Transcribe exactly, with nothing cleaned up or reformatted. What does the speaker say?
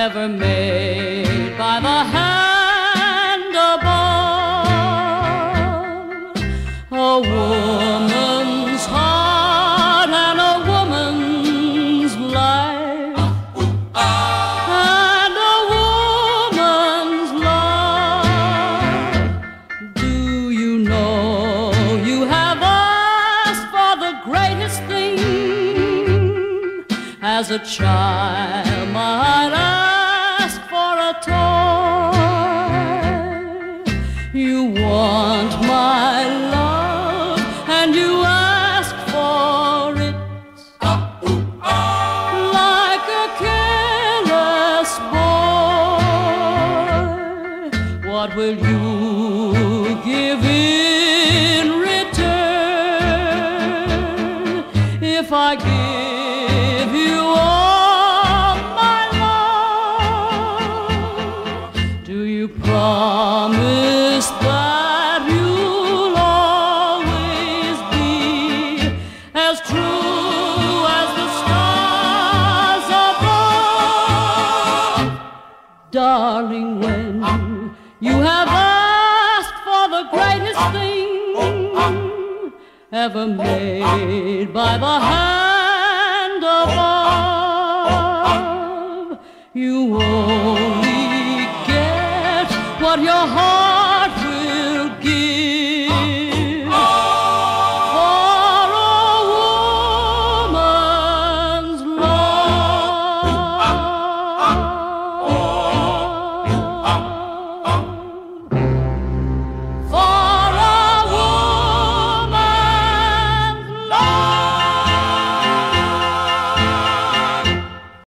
ever made by the hand above. A woman's heart and a woman's life, and a woman's love. Do you know you have asked for the greatest thing? As a child might ask for a toy. You want my love and you ask for it, like a careless boy. What will you give in return if I give you all my love? Do you promise that you'll always be as true as the stars above? Darling, when you have asked for the greatest thing ever made by the hand above, you only get what your heart